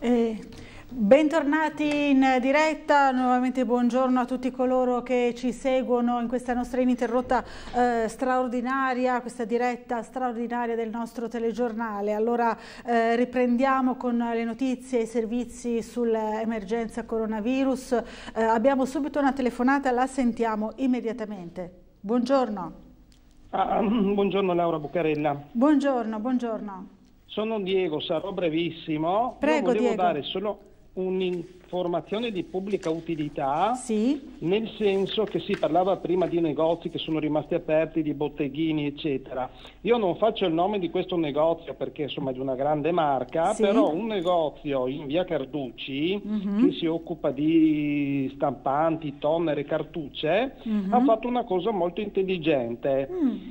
Bentornati in diretta, nuovamente buongiorno a tutti coloro che ci seguono in questa nostra ininterrotta straordinaria, questa diretta straordinaria del nostro telegiornale. Allora riprendiamo con le notizie e i servizi sull'emergenza coronavirus. Abbiamo subito una telefonata, la sentiamo immediatamente. Buongiorno. Buongiorno Laura Bucarella. Buongiorno, buongiorno. Sono Diego, sarò brevissimo. Prego, volevo Diego. dare solo un'informazione di pubblica utilità, sì, nel senso che si parlava prima di negozi che sono rimasti aperti, di botteghini eccetera. Io non faccio il nome di questo negozio perché insomma è di una grande marca, sì, però un negozio in via Carducci che si occupa di stampanti, toner e cartucce ha fatto una cosa molto intelligente.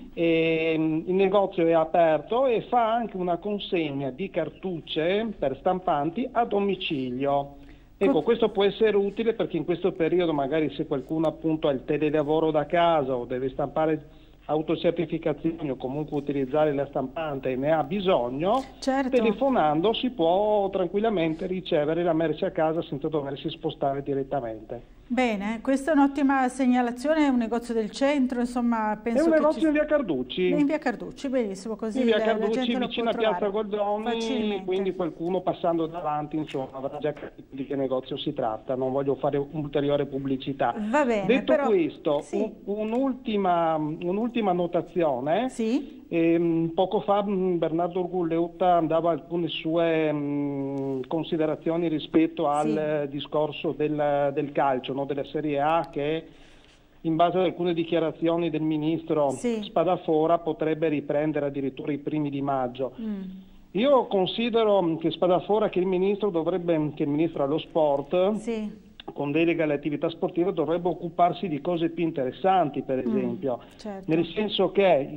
Il negozio è aperto e fa anche una consegna di cartucce per stampanti a domicilio. Ecco, questo può essere utile perché in questo periodo magari se qualcuno appunto ha il telelavoro da casa o deve stampare autocertificazioni o comunque utilizzare la stampante e ne ha bisogno, certo, telefonando si può tranquillamente ricevere la merce a casa senza doversi spostare direttamente. Bene, questa è un'ottima segnalazione, è un negozio del centro, insomma penso è un che negozio in via Carducci. In via Carducci, benissimo, così in via la Carducci, gente lo vicino può a Piazza trovare Goldoni, quindi qualcuno passando davanti insomma avrà già capito di che negozio si tratta, non voglio fare ulteriore pubblicità. Va bene, detto però, questo, sì, un'ultima notazione. Sì. Poco fa Bernardo Urgulleuta dava alcune sue considerazioni rispetto al discorso del calcio, no? Della Serie A, che in base ad alcune dichiarazioni del ministro Spadafora potrebbe riprendere addirittura i primi di maggio. Io considero che Spadafora, che il ministro allo sport, con delega alle attività sportive, dovrebbe occuparsi di cose più interessanti, per esempio, nel senso che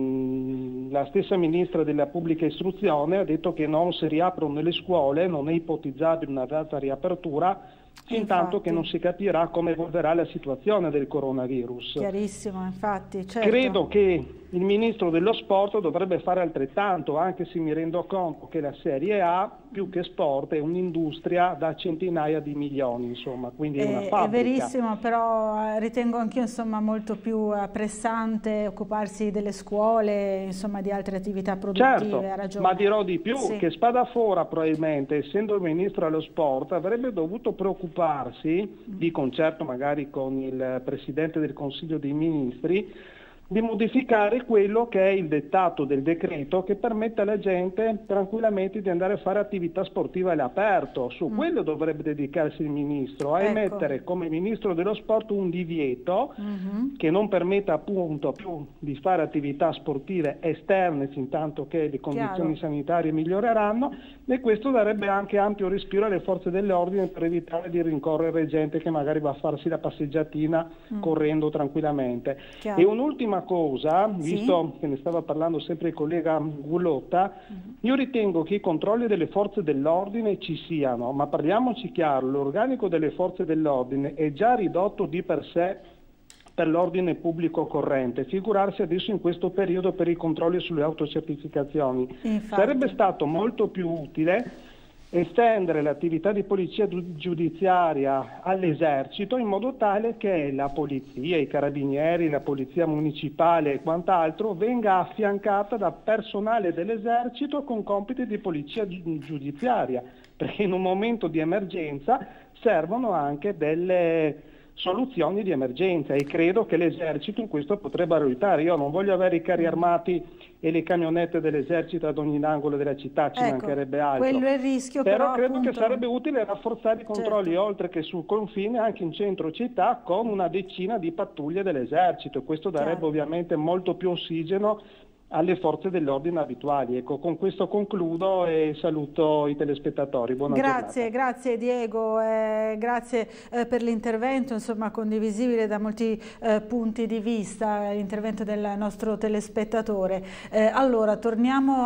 la stessa ministra della pubblica istruzione ha detto che non si riaprono le scuole, non è ipotizzabile una data riapertura fin tanto che non si capirà come evolverà la situazione del coronavirus. Chiarissimo, infatti, certo. Credo che il ministro dello sport dovrebbe fare altrettanto, anche se mi rendo conto che la Serie A, più che sport, è un'industria da centinaia di milioni, insomma, quindi è una fabbrica. È verissimo, però ritengo anch'io insomma molto più pressante occuparsi delle scuole, insomma di altre attività produttive. Certo, ha ragione. Ma dirò di più, che Spadafora probabilmente, essendo il ministro allo sport, avrebbe dovuto preoccuparsi, di concerto magari con il Presidente del Consiglio dei Ministri, di modificare quello che è il dettato del decreto che permette alla gente tranquillamente di andare a fare attività sportiva all'aperto. Su quello dovrebbe dedicarsi il ministro, a emettere come ministro dello sport un divieto che non permetta appunto più di fare attività sportive esterne fin tanto che le condizioni sanitarie miglioreranno, e questo darebbe anche ampio respiro alle forze dell'ordine per evitare di rincorrere gente che magari va a farsi la passeggiatina correndo tranquillamente. E un'ultima cosa, visto che ne stava parlando sempre il collega Gullotta, io ritengo che i controlli delle forze dell'ordine ci siano, ma parliamoci chiaro, l'organico delle forze dell'ordine è già ridotto di per sé per l'ordine pubblico corrente, figurarsi adesso in questo periodo per i controlli sulle autocertificazioni. Sarebbe stato molto più utile estendere l'attività di polizia giudiziaria all'esercito in modo tale che la polizia, i carabinieri, la polizia municipale e quant'altro venga affiancata da personale dell'esercito con compiti di polizia giudiziaria, perché in un momento di emergenza servono anche delle soluzioni di emergenza e credo che l'esercito in questo potrebbe aiutare. Io non voglio avere i carri armati e le camionette dell'esercito ad ogni angolo della città, ci mancherebbe altro. Quello è il rischio, però credo appunto, che sarebbe utile rafforzare i controlli oltre che sul confine anche in centro città con una decina di pattuglie dell'esercito, e questo darebbe ovviamente molto più ossigeno alle forze dell'ordine abituali. Ecco, con questo concludo e saluto i telespettatori. Buona giornata. Grazie Diego, grazie per l'intervento, insomma condivisibile da molti punti di vista, l'intervento del nostro telespettatore. Allora, torniamo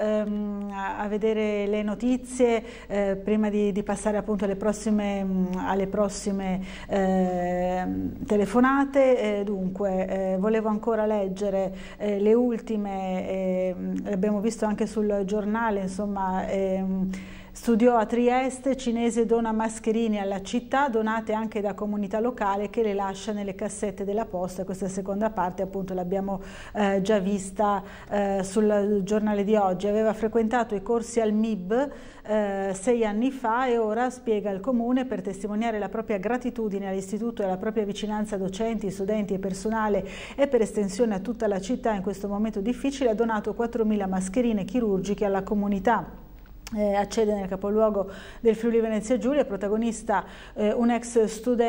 a vedere le notizie prima di passare appunto alle prossime telefonate. Dunque, volevo ancora leggere le ultime, abbiamo visto anche sul giornale, insomma, Studiò a Trieste, Cinese dona mascherine alla città, donate anche da comunità locale, che le lascia nelle cassette della posta. Questa seconda parte appunto l'abbiamo già vista sul giornale di oggi. Aveva frequentato i corsi al MIB 6 anni fa e ora, spiega il Comune, per testimoniare la propria gratitudine all'istituto e la propria vicinanza a docenti, studenti e personale e per estensione a tutta la città in questo momento difficile, ha donato 4.000 mascherine chirurgiche alla comunità. Accede nel capoluogo del Friuli Venezia Giulia, protagonista un ex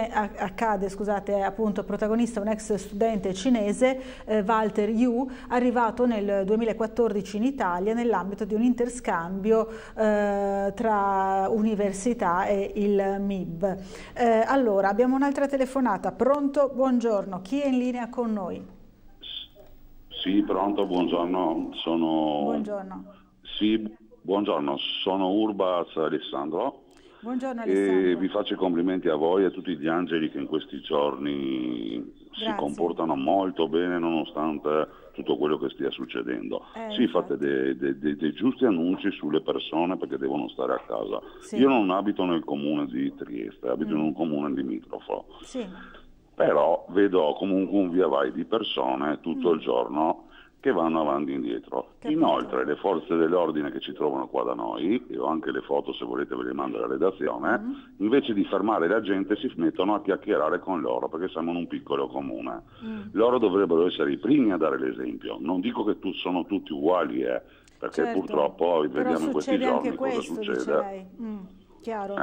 studente cinese, Walter Yu, arrivato nel 2014 in Italia nell'ambito di un interscambio tra università e il MIB. Allora, abbiamo un'altra telefonata. Pronto? Buongiorno. Chi è in linea con noi? Sì, pronto, buongiorno. Buongiorno. Sì. Buongiorno, sono Urbas Alessandro. Buongiorno Alessandro. E vi faccio i complimenti a voi e a tutti gli angeli che in questi giorni si comportano molto bene nonostante tutto quello che stia succedendo. Sì, fate dei giusti annunci sulle persone perché devono stare a casa. Sì. Io non abito nel comune di Trieste, abito in un comune limitrofo. Sì. Però vedo comunque un via vai di persone tutto il giorno che vanno avanti e indietro. Capito. Inoltre le forze dell'ordine che ci trovano qua da noi, e ho anche le foto se volete ve le mando alla redazione, invece di fermare la gente si mettono a chiacchierare con loro perché siamo in un piccolo comune. Loro dovrebbero essere i primi a dare l'esempio. Non dico che sono tutti uguali, perché certo, purtroppo vediamo in questi giorni cosa succede. Chiaro.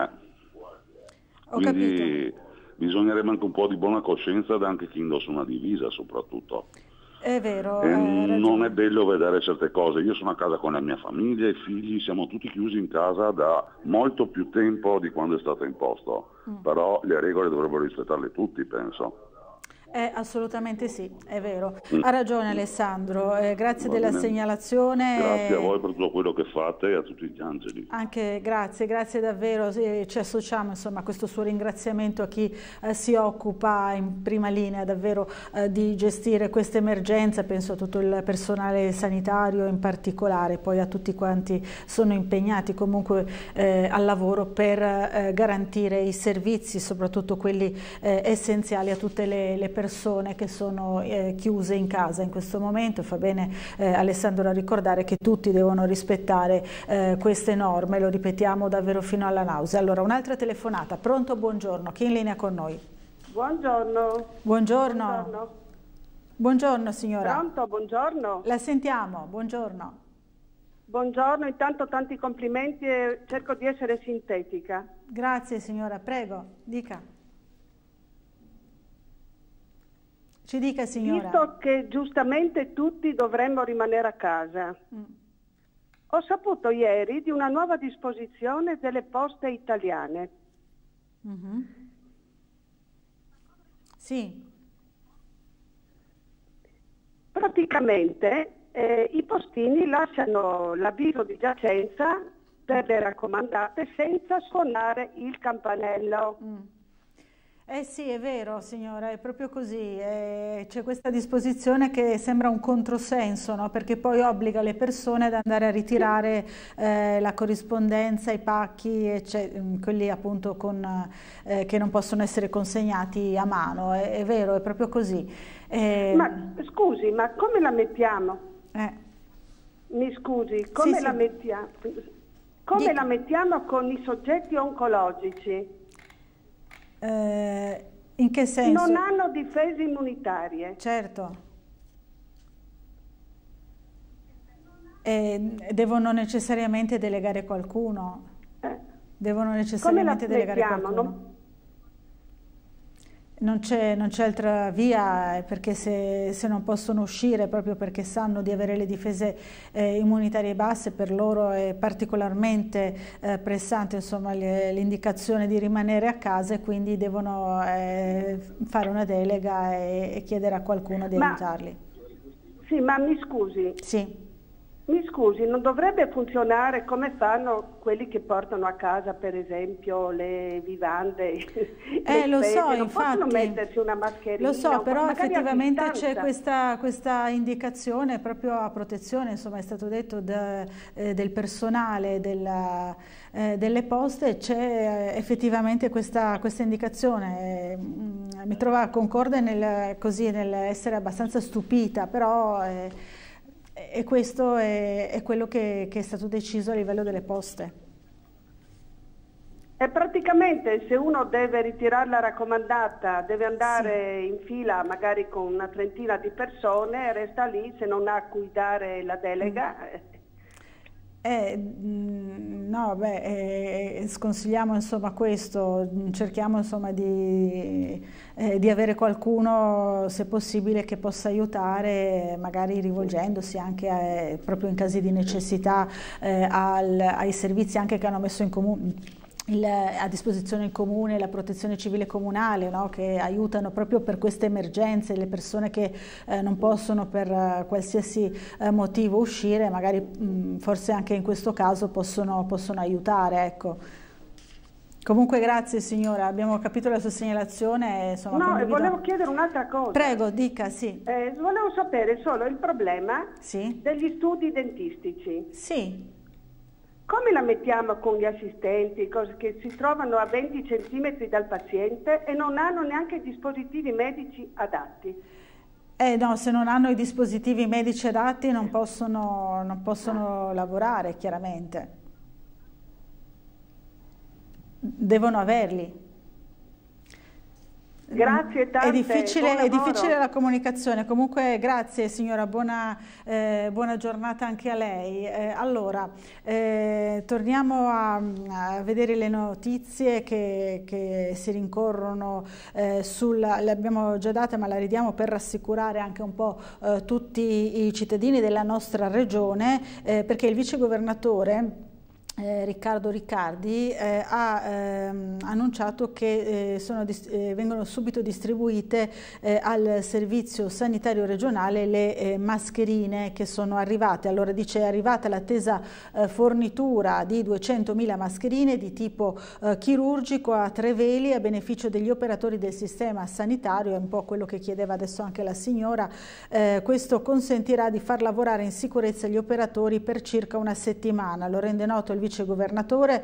Quindi bisognerebbe anche un po' di buona coscienza da anche chi indossa una divisa soprattutto. È vero. Non è bello vedere certe cose. Io sono a casa con la mia famiglia, i figli, siamo tutti chiusi in casa da molto più tempo di quando è stato imposto. Però le regole dovrebbero rispettarle tutti, penso. Assolutamente sì, è vero. Ha ragione Alessandro, grazie della segnalazione. Grazie a voi per tutto quello che fate e a tutti gli angeli. Anche grazie davvero, ci associamo insomma a questo suo ringraziamento a chi si occupa in prima linea davvero di gestire questa emergenza, penso a tutto il personale sanitario in particolare, poi a tutti quanti sono impegnati comunque al lavoro per garantire i servizi, soprattutto quelli essenziali a tutte le persone che sono chiuse in casa in questo momento. Fa bene Alessandro a ricordare che tutti devono rispettare queste norme, lo ripetiamo davvero fino alla nausea. Allora, un'altra telefonata. Pronto? Buongiorno. Chi è in linea con noi? Buongiorno. Buongiorno. Buongiorno signora. Pronto? Buongiorno. La sentiamo. Buongiorno. Buongiorno, intanto tanti complimenti e cerco di essere sintetica. Grazie signora, prego, dica. Ci dica signora. Visto che giustamente tutti dovremmo rimanere a casa, ho saputo ieri di una nuova disposizione delle poste italiane. Sì. Praticamente i postini lasciano l'avviso di giacenza per le raccomandate senza suonare il campanello. Sì, è vero signora, è proprio così, c'è questa disposizione che sembra un controsenso, no? Perché poi obbliga le persone ad andare a ritirare la corrispondenza, i pacchi, quelli appunto che non possono essere consegnati a mano, è vero, è proprio così. Ma scusi, ma come la mettiamo? Mi scusi, come la mettiamo? Come la mettiamo con i soggetti oncologici? In che senso? Non hanno difese immunitarie. Certo. Devono necessariamente delegare qualcuno. Devono necessariamente delegare qualcuno. Non c'è altra via, perché se non possono uscire proprio perché sanno di avere le difese immunitarie basse, per loro è particolarmente pressante insomma l'indicazione di rimanere a casa e quindi devono fare una delega e chiedere a qualcuno di aiutarli. Sì, ma mi scusi. Sì. Mi scusi, non dovrebbe funzionare come fanno quelli che portano a casa, per esempio, le vivande? Lo so, non infatti. Possono mettersi una mascherina? Lo so, però effettivamente c'è questa indicazione proprio a protezione, insomma è stato detto del personale delle poste, c'è effettivamente questa indicazione. Mi trova concorde nell'essere abbastanza stupita, però... E questo è quello che è stato deciso a livello delle poste. E praticamente se uno deve ritirare la raccomandata, deve andare in fila magari con una trentina di persone, resta lì se non ha a cui dare la delega. No, sconsigliamo insomma questo, cerchiamo insomma di avere qualcuno, se possibile, che possa aiutare, magari rivolgendosi anche proprio in casi di necessità ai servizi anche che hanno messo in comune a disposizione il comune, la protezione civile comunale, no? Che aiutano proprio per queste emergenze, le persone che non possono per qualsiasi motivo uscire, magari forse anche in questo caso possono aiutare, ecco. Comunque grazie signora, abbiamo capito la sua segnalazione. Insomma, volevo chiedere un'altra cosa. Prego, dica, sì. Volevo sapere solo il problema sì? degli studi dentistici. Sì. Come la mettiamo con gli assistenti che si trovano a 20 centimetri dal paziente e non hanno neanche dispositivi medici adatti? No, se non hanno i dispositivi medici adatti non possono lavorare, chiaramente. Devono averli. Grazie tante. È difficile la comunicazione, comunque grazie signora, buona giornata anche a lei. Allora, torniamo a vedere le notizie che si rincorrono le abbiamo già date ma la ridiamo per rassicurare anche un po' tutti i cittadini della nostra regione, perché il vicegovernatore Riccardo Riccardi ha annunciato che vengono subito distribuite al servizio sanitario regionale le mascherine che sono arrivate. Allora dice: è arrivata l'attesa fornitura di 200.000 mascherine di tipo chirurgico a 3 veli a beneficio degli operatori del sistema sanitario, è un po' quello che chiedeva adesso anche la signora. Questo consentirà di far lavorare in sicurezza gli operatori per circa una settimana, lo rende noto il vicegovernatore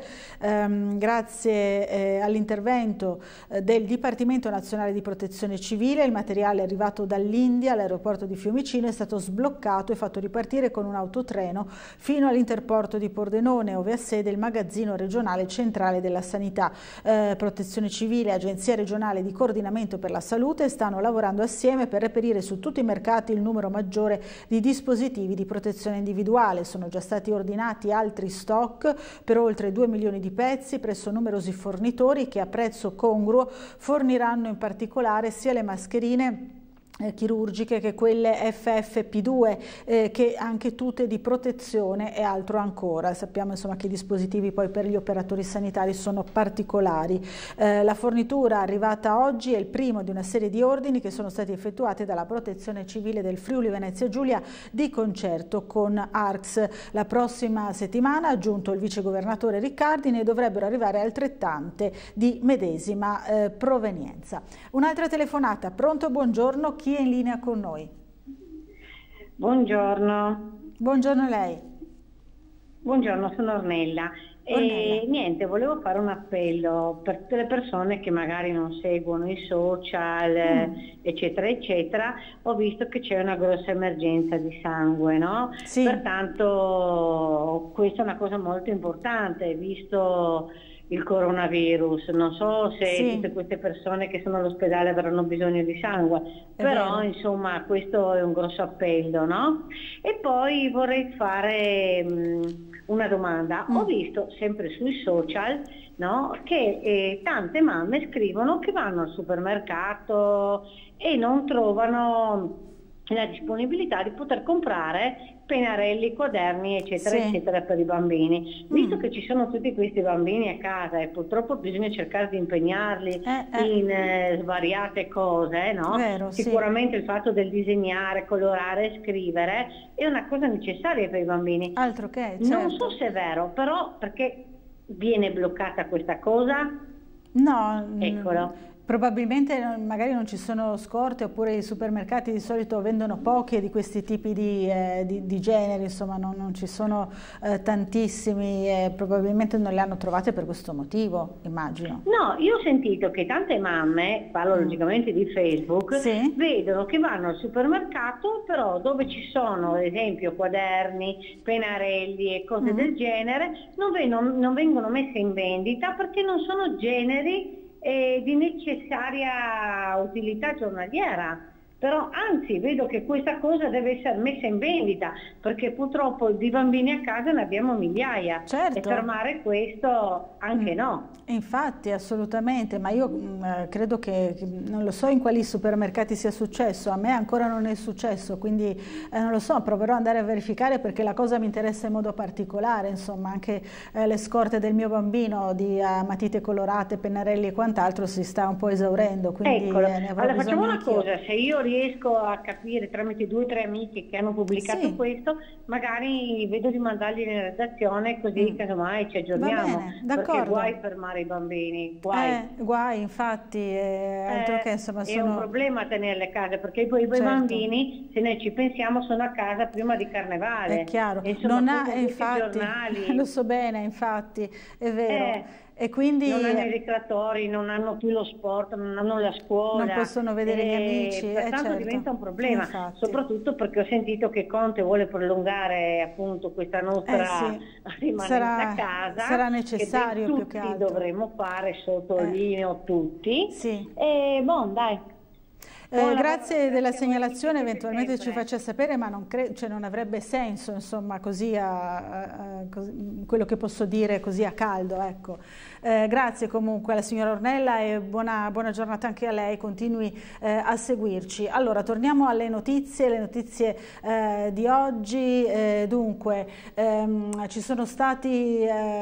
grazie all'intervento del Dipartimento Nazionale di Protezione Civile. Il materiale arrivato dall'India all'aeroporto di Fiumicino è stato sbloccato e fatto ripartire con un autotreno fino all'interporto di Pordenone, ove ha sede il magazzino regionale centrale della sanità. Protezione Civile e Agenzia regionale di coordinamento per la salute stanno lavorando assieme per reperire su tutti i mercati il numero maggiore di dispositivi di protezione individuale. Sono già stati ordinati altri stock per oltre 2 milioni di pezzi presso numerosi fornitori che a prezzo congruo forniranno in particolare sia le mascherine chirurgiche che quelle FFP2 che anche tutte di protezione e altro ancora. Sappiamo insomma che i dispositivi poi per gli operatori sanitari sono particolari. La fornitura arrivata oggi è il primo di una serie di ordini che sono stati effettuati dalla Protezione Civile del Friuli Venezia Giulia di concerto con ARCS. La prossima settimana, ha aggiunto il vicegovernatore Riccardi, ne dovrebbero arrivare altrettante di medesima provenienza. Un'altra telefonata. Pronto, buongiorno. Chi è in linea con noi? Buongiorno. Buongiorno a lei. Buongiorno, sono Ornella. E niente, volevo fare un appello per tutte le persone che magari non seguono i social, eccetera, eccetera. Ho visto che c'è una grossa emergenza di sangue, no? Sì. Pertanto questa è una cosa molto importante, visto il coronavirus. Non so se tutte queste persone che sono all'ospedale avranno bisogno di sangue, però insomma questo è un grosso appello, no? E poi vorrei fare una domanda. Ho visto sempre sui social, no, che tante mamme scrivono che vanno al supermercato e non trovano la disponibilità di poter comprare pennarelli, quaderni, eccetera, eccetera, per i bambini. Visto che ci sono tutti questi bambini a casa e purtroppo bisogna cercare di impegnarli in svariate cose, no? Vero, sicuramente il fatto del disegnare, colorare, scrivere è una cosa necessaria per i bambini. Altro che, Non so se è vero, però perché viene bloccata questa cosa? No, eccolo. Probabilmente magari non ci sono scorte, oppure i supermercati di solito vendono pochi di questi tipi di generi, insomma non ci sono tantissimi e probabilmente non le hanno trovate per questo motivo, immagino. No, io ho sentito che tante mamme, parlo logicamente di Facebook, vedono che vanno al supermercato, però dove ci sono ad esempio quaderni, pennarelli e cose del genere, non vengono messe in vendita perché non sono generi di necessaria utilità giornaliera. Però anzi vedo che questa cosa deve essere messa in vendita, perché purtroppo di bambini a casa ne abbiamo migliaia, e fermare questo anche no. Infatti, assolutamente, ma io credo che, non lo so in quali supermercati sia successo, a me ancora non è successo, quindi non lo so, proverò ad andare a verificare, perché la cosa mi interessa in modo particolare, insomma anche le scorte del mio bambino di matite colorate, pennarelli e quant'altro si sta un po' esaurendo, quindi ne avrò allora facciamo una anch'io. cosa, se io riesco a capire tramite 2 o 3 amiche che hanno pubblicato questo, magari vedo di mandargli in redazione, così casomai ci aggiorniamo, perché guai fermare i bambini, guai infatti, altro che, insomma, è un problema tenerle a casa, perché poi i bambini, se noi ci pensiamo, sono a casa prima di Carnevale. È chiaro, insomma, infatti, lo so bene, infatti, è vero. E quindi non hanno i ricreatori, non hanno più lo sport, non hanno la scuola, non possono vedere gli amici, pertanto diventa un problema, soprattutto perché ho sentito che Conte vuole prolungare appunto questa nostra rimanenza a casa, sarà necessario, che più che altro dovremo fare, sottolineo tutti, e dai. Grazie della segnalazione, eventualmente ci faccia sapere, ma non avrebbe senso, insomma, così quello che posso dire così a caldo, ecco. Grazie comunque alla signora Ornella e buona giornata anche a lei, continui a seguirci. Allora, torniamo alle notizie di oggi. Dunque, ci sono stati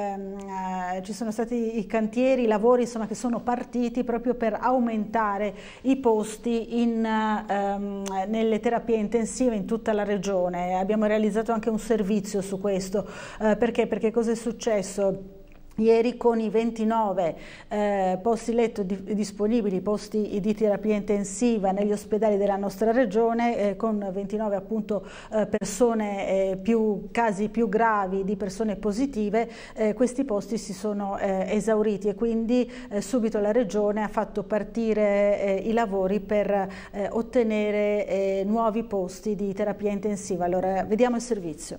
i cantieri, i lavori, insomma, che sono partiti proprio per aumentare i posti nelle terapie intensive in tutta la regione. Abbiamo realizzato anche un servizio su questo, perché cosa è successo? Ieri con i 29 posti letto disponibili, posti di terapia intensiva negli ospedali della nostra regione, con 29 appunto persone, casi più gravi di persone positive, questi posti si sono esauriti e quindi subito la regione ha fatto partire i lavori per ottenere nuovi posti di terapia intensiva. Allora vediamo il servizio.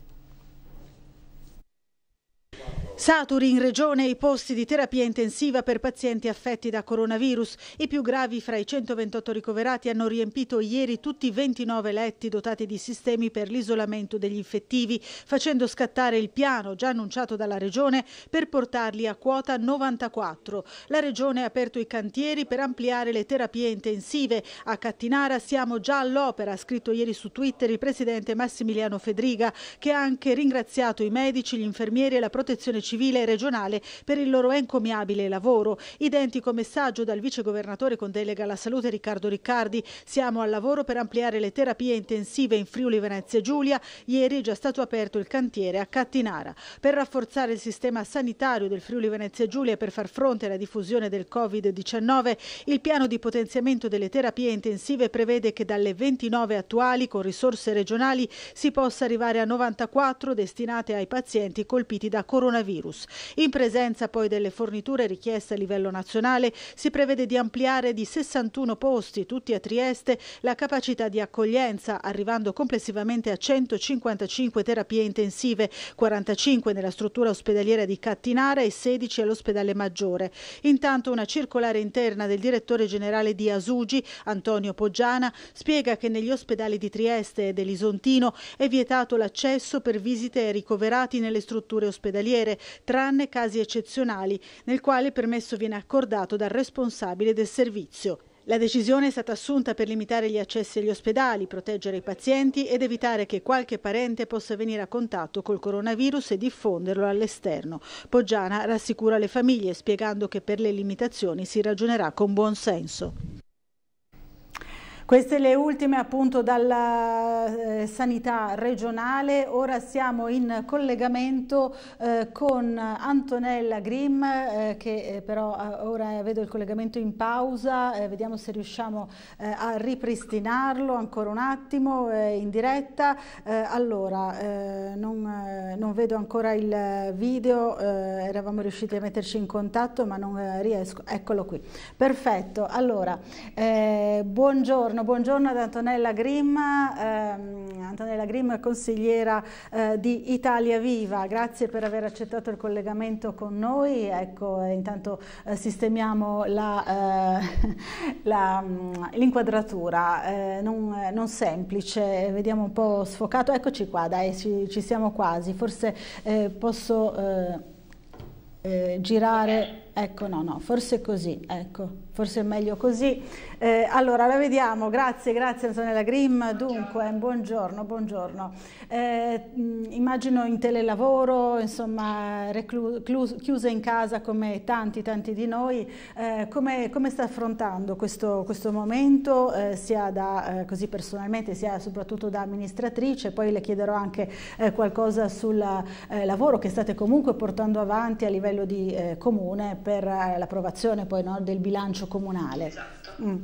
Saturi in regione i posti di terapia intensiva per pazienti affetti da coronavirus. I più gravi fra i 128 ricoverati hanno riempito ieri tutti i 29 letti dotati di sistemi per l'isolamento degli infettivi, facendo scattare il piano già annunciato dalla regione per portarli a quota 94. La regione ha aperto i cantieri per ampliare le terapie intensive. A Cattinara siamo già all'opera, ha scritto ieri su Twitter il presidente Massimiliano Fedriga, che ha anche ringraziato i medici, gli infermieri e la protezione civile e regionale per il loro encomiabile lavoro. Identico messaggio dal vicegovernatore con delega alla salute Riccardo Riccardi. Siamo al lavoro per ampliare le terapie intensive in Friuli Venezia Giulia. Ieri è già stato aperto il cantiere a Cattinara. Per rafforzare il sistema sanitario del Friuli Venezia Giulia e per far fronte alla diffusione del Covid-19, il piano di potenziamento delle terapie intensive prevede che dalle 29 attuali, con risorse regionali, si possa arrivare a 94 destinate ai pazienti colpiti da coronavirus. In presenza poi delle forniture richieste a livello nazionale, si prevede di ampliare di 61 posti, tutti a Trieste, la capacità di accoglienza, arrivando complessivamente a 155 terapie intensive, 45 nella struttura ospedaliera di Cattinara e 16 all'ospedale Maggiore. Intanto una circolare interna del direttore generale di Asugi, Antonio Poggiana, spiega che negli ospedali di Trieste e dell'Isontino è vietato l'accesso per visite ai ricoverati nelle strutture ospedaliere, tranne casi eccezionali, nel quale il permesso viene accordato dal responsabile del servizio. La decisione è stata assunta per limitare gli accessi agli ospedali, proteggere i pazienti ed evitare che qualche parente possa venire a contatto col coronavirus e diffonderlo all'esterno. Poggiana rassicura le famiglie spiegando che per le limitazioni si ragionerà con buon senso. Queste le ultime appunto dalla sanità regionale. Ora siamo in collegamento con Antonella Grimm, che però ora vedo il collegamento in pausa, vediamo se riusciamo a ripristinarlo ancora un attimo in diretta. Allora, non vedo ancora il video, eravamo riusciti a metterci in contatto ma non riesco, eccolo qui. Perfetto, allora, buongiorno ad Antonella Grimm, consigliera di Italia Viva. Grazie per aver accettato il collegamento con noi. Ecco, intanto sistemiamo l'inquadratura, non semplice, vediamo un po' sfocato. Eccoci qua, dai, ci siamo quasi. Forse posso girare, ecco, no, forse così, ecco, forse è meglio così. Allora la vediamo, grazie Antonella Grimm. Dunque, buongiorno. Immagino in telelavoro, insomma, chiusa in casa come tanti di noi. Come sta affrontando questo momento, sia da così personalmente, sia soprattutto da amministratrice? Poi le chiederò anche qualcosa sul lavoro che state comunque portando avanti a livello di comune per l'approvazione poi, no, del bilancio comunale. Esatto.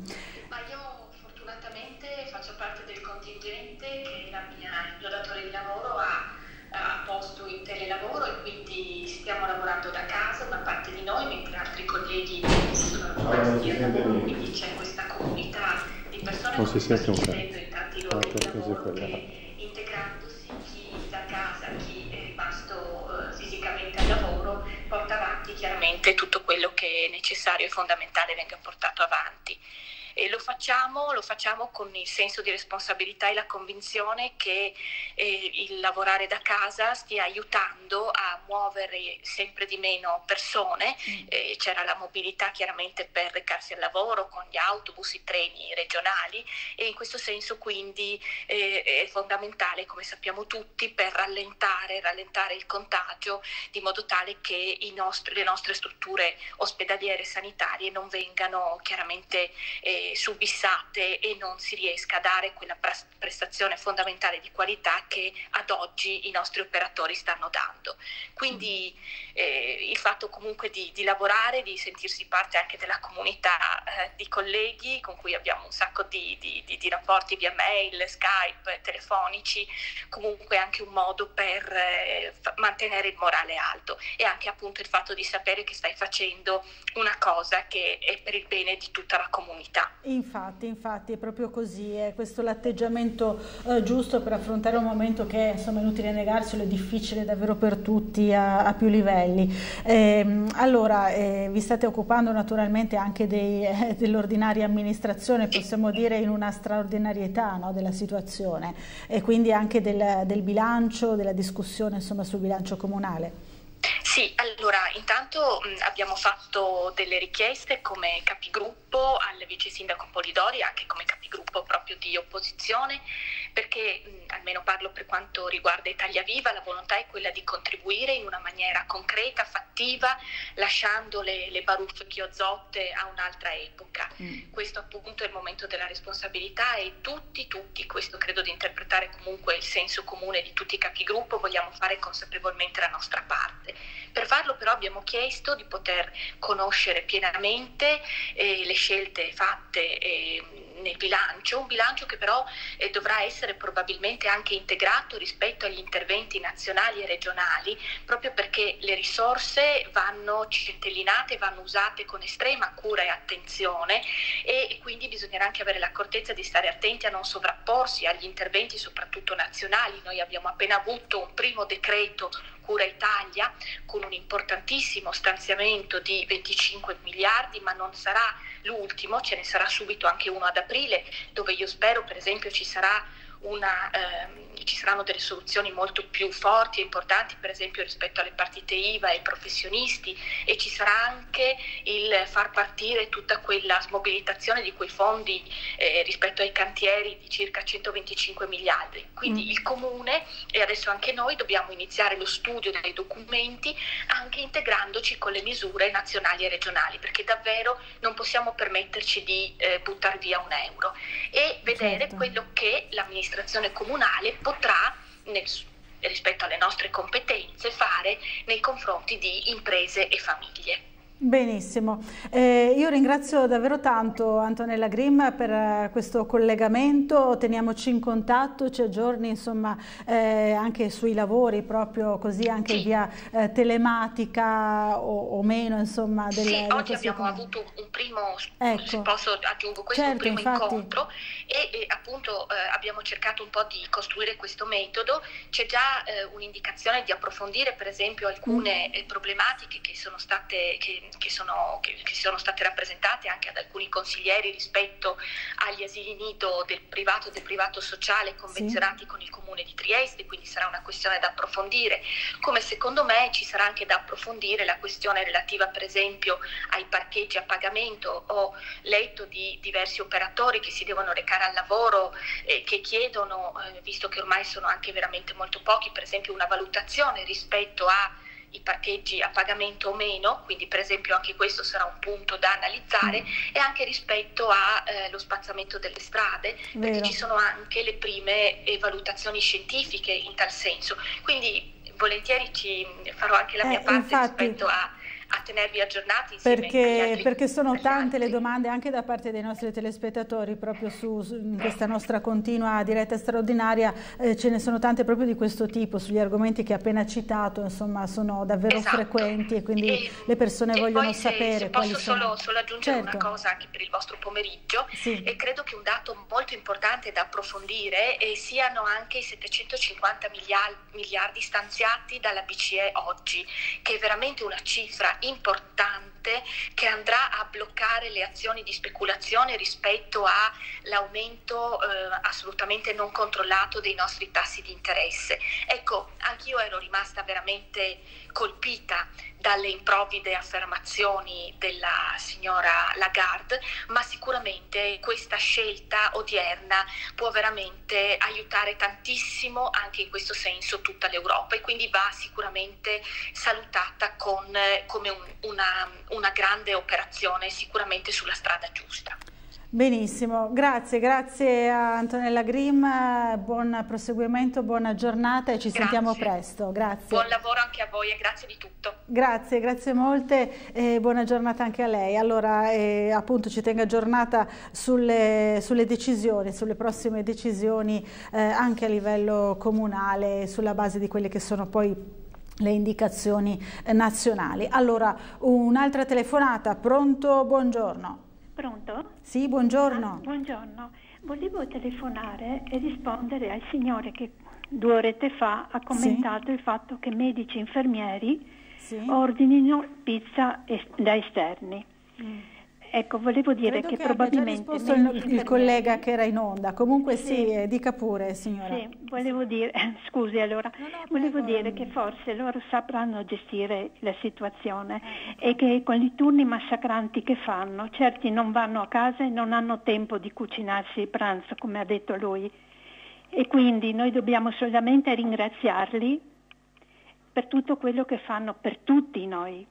Ma io fortunatamente faccio parte del contingente che il mio datore di lavoro ha posto in telelavoro, e quindi stiamo lavorando da casa una parte di noi, mentre altri colleghi sono rimasti a lavoro, quindi c'è questa comunità di persone che stanno succedendo in tanti luoghi di lavoro, che integrandosi, chi da casa, chi è rimasto fisicamente al lavoro, porta avanti chiaramente tutto quello che è necessario e fondamentale venga portato avanti. E lo facciamo con il senso di responsabilità e la convinzione che il lavorare da casa stia aiutando a muovere sempre di meno persone. C'era la mobilità chiaramente per recarsi al lavoro con gli autobus, i treni regionali, e in questo senso quindi è fondamentale, come sappiamo tutti, per rallentare il contagio, di modo tale che le nostre strutture ospedaliere e sanitarie non vengano chiaramente subissate e non si riesca a dare quella prestazione fondamentale di qualità che ad oggi i nostri operatori stanno dando. Quindi il fatto comunque di lavorare, di sentirsi parte anche della comunità di colleghi con cui abbiamo un sacco di rapporti via mail, Skype, telefonici, comunque anche un modo per mantenere il morale alto, e anche appunto il fatto di sapere che stai facendo una cosa che è per il bene di tutta la comunità. Infatti è proprio così, è questo l'atteggiamento giusto per affrontare un momento che, insomma, è inutile negarselo, è difficile davvero per tutti a più livelli. Allora, vi state occupando naturalmente anche dell'ordinaria amministrazione, possiamo dire, in una straordinarietà, no, della situazione, e quindi anche del bilancio, della discussione, insomma, sul bilancio comunale. Sì, allora intanto abbiamo fatto delle richieste come capigruppo al vice sindaco Polidori, anche come capigruppo proprio di opposizione, perché almeno parlo per quanto riguarda Italia Viva, la volontà è quella di contribuire in una maniera concreta, fattiva, lasciando le baruffe chiozzotte a un'altra epoca. Questo appunto è il momento della responsabilità, e tutti, questo credo di interpretare comunque il senso comune di tutti i capigruppo, vogliamo fare consapevolmente la nostra parte. Per farlo però abbiamo chiesto di poter conoscere pienamente le scelte fatte nel bilancio, un bilancio che però dovrà essere probabilmente anche integrato rispetto agli interventi nazionali e regionali, proprio perché le risorse vanno centellinate, vanno usate con estrema cura e attenzione, e quindi bisognerà anche avere l'accortezza di stare attenti a non sovrapporsi agli interventi soprattutto nazionali. Noi abbiamo appena avuto un primo decreto Cura Italia con un importantissimo stanziamento di 25 miliardi, ma non sarà l'ultimo, ce ne sarà subito anche uno ad aprile, dove io spero per esempio ci sarà ci saranno delle soluzioni molto più forti e importanti, per esempio rispetto alle partite IVA e ai professionisti, e ci sarà anche il far partire tutta quella smobilitazione di quei fondi rispetto ai cantieri di circa 125 miliardi. Quindi il Comune e adesso anche noi dobbiamo iniziare lo studio dei documenti, anche integrandoci con le misure nazionali e regionali, perché davvero non possiamo permetterci di buttare via un euro, e vedere quello che l'amministrazione comunale potrà, rispetto alle nostre competenze, fare nei confronti di imprese e famiglie. Benissimo, io ringrazio davvero tanto Antonella Grimm per questo collegamento, teniamoci in contatto, ci aggiorni insomma anche sui lavori, proprio così anche via telematica o meno insomma. Oggi abbiamo avuto un primo, se posso aggiungo questo, un primo incontro e appunto abbiamo cercato un po' di costruire questo metodo. C'è già un'indicazione di approfondire per esempio alcune problematiche che sono state rappresentate anche ad alcuni consiglieri rispetto agli asili nido del privato sociale convenzionati con il Comune di Trieste, quindi sarà una questione da approfondire, come secondo me ci sarà anche da approfondire la questione relativa per esempio ai parcheggi a pagamento. Ho letto di diversi operatori che si devono recare al lavoro e che chiedono, visto che ormai sono anche veramente molto pochi, per esempio una valutazione rispetto a i parcheggi a pagamento o meno, quindi per esempio anche questo sarà un punto da analizzare, e anche rispetto allo spazzamento delle strade, perché ci sono anche le prime valutazioni scientifiche in tal senso, quindi volentieri ci farò anche la mia parte rispetto a tenervi aggiornati insieme perché sono tante le domande anche da parte dei nostri telespettatori proprio in questa nostra continua diretta straordinaria, ce ne sono tante proprio di questo tipo, sugli argomenti che ha appena citato, insomma sono davvero frequenti e quindi le persone vogliono sapere. Se posso solo aggiungere una cosa anche per il vostro pomeriggio, e credo che un dato molto importante da approfondire siano anche i 750 miliardi stanziati dalla BCE oggi, che è veramente una cifra importante che andrà a bloccare le azioni di speculazione rispetto all'aumento assolutamente non controllato dei nostri tassi di interesse. Ecco, anch'io ero rimasta veramente colpita dalle improvvide affermazioni della signora Lagarde, ma sicuramente questa scelta odierna può veramente aiutare tantissimo anche in questo senso tutta l'Europa, e quindi va sicuramente salutata come una grande operazione, sicuramente sulla strada giusta. Benissimo, grazie a Antonella Grimm, buon proseguimento, buona giornata e ci sentiamo presto. Grazie. Buon lavoro anche a voi e grazie di tutto. Grazie molte e buona giornata anche a lei. Allora appunto ci tenga aggiornata sulle decisioni, sulle prossime decisioni anche a livello comunale, sulla base di quelle che sono poi le indicazioni nazionali. Allora, un'altra telefonata, pronto? Buongiorno. Pronto? Sì, buongiorno. Buongiorno, volevo telefonare e rispondere al signore che 2 orette fa ha commentato il fatto che medici e infermieri ordinino pizza da esterni. Ecco, volevo dire che probabilmente il collega che era in onda, comunque dica pure signora. Sì, volevo dire, scusi allora, volevo dire che forse loro sapranno gestire la situazione e che con i turni massacranti che fanno, certi non vanno a casa e non hanno tempo di cucinarsi il pranzo, come ha detto lui, e quindi noi dobbiamo solamente ringraziarli per tutto quello che fanno per tutti noi.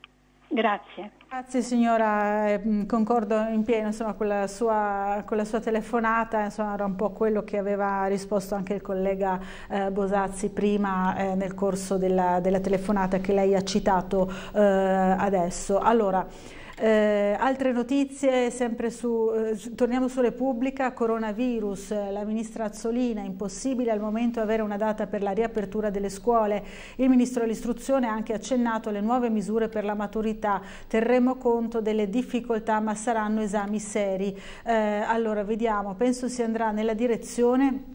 Grazie. Grazie signora, concordo in pieno insomma, con la sua telefonata, insomma, era un po' quello che aveva risposto anche il collega Bosazzi prima nel corso della telefonata che lei ha citato adesso. Allora, altre notizie, sempre torniamo su Repubblica, coronavirus, la ministra Azzolina, impossibile al momento avere una data per la riapertura delle scuole, il ministro dell'istruzione ha anche accennato alle nuove misure per la maturità, terremo conto delle difficoltà ma saranno esami seri. Allora vediamo, penso si andrà nella direzione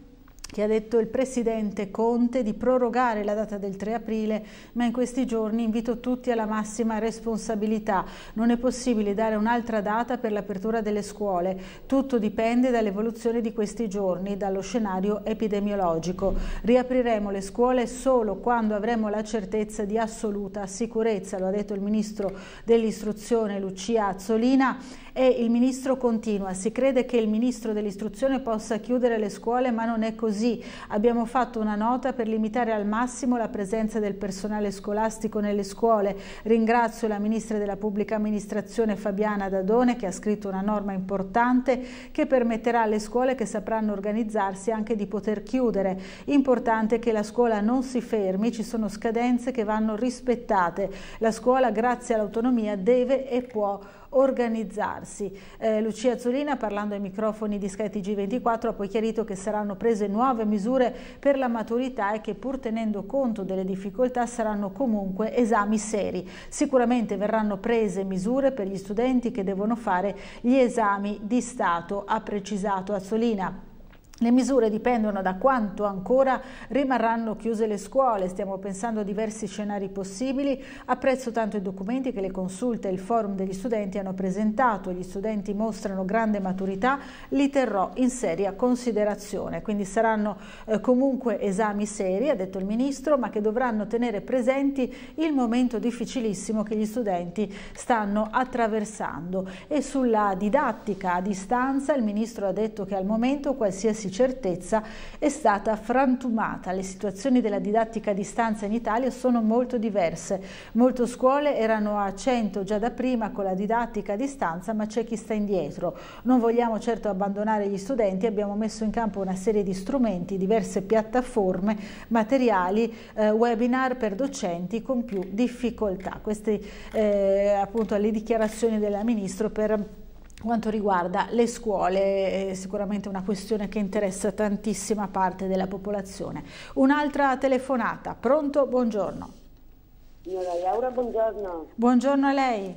che ha detto il presidente Conte di prorogare la data del 3 aprile, ma in questi giorni invito tutti alla massima responsabilità. Non è possibile dare un'altra data per l'apertura delle scuole. Tutto dipende dall'evoluzione di questi giorni, dallo scenario epidemiologico. Riapriremo le scuole solo quando avremo la certezza di assoluta sicurezza, lo ha detto il ministro dell'istruzione Lucia Azzolina. E il ministro continua: si crede che il ministro dell'istruzione possa chiudere le scuole, ma non è così. Abbiamo fatto una nota per limitare al massimo la presenza del personale scolastico nelle scuole. Ringrazio la ministra della pubblica amministrazione Fabiana Dadone, che ha scritto una norma importante che permetterà alle scuole che sapranno organizzarsi anche di poter chiudere. Importante che la scuola non si fermi, ci sono scadenze che vanno rispettate. La scuola, grazie all'autonomia, deve e può organizzarsi. Lucia Azzolina, parlando ai microfoni di Sky TG24, ha poi chiarito che saranno prese nuove misure per la maturità e che, pur tenendo conto delle difficoltà, saranno comunque esami seri. Sicuramente verranno prese misure per gli studenti che devono fare gli esami di Stato, ha precisato Azzolina. Le misure dipendono da quanto ancora rimarranno chiuse le scuole. Stiamo pensando a diversi scenari possibili. Apprezzo tanto i documenti che le consulte e il forum degli studenti hanno presentato. Gli studenti mostrano grande maturità, li terrò in seria considerazione. Quindi saranno comunque esami seri, ha detto il ministro, ma che dovranno tenere presenti il momento difficilissimo che gli studenti stanno attraversando. E sulla didattica a distanza il ministro ha detto che al momento qualsiasi certezza è stata frantumata. Le situazioni della didattica a distanza in Italia sono molto diverse. Molte scuole erano a 100 già da prima con la didattica a distanza, ma c'è chi sta indietro. Non vogliamo certo abbandonare gli studenti, abbiamo messo in campo una serie di strumenti, diverse piattaforme, materiali, webinar per docenti con più difficoltà. Queste appunto le dichiarazioni del ministro per quanto riguarda le scuole. È sicuramente una questione che interessa tantissima parte della popolazione. Un'altra telefonata. Pronto? Buongiorno. Signora Laura, buongiorno. Buongiorno a lei.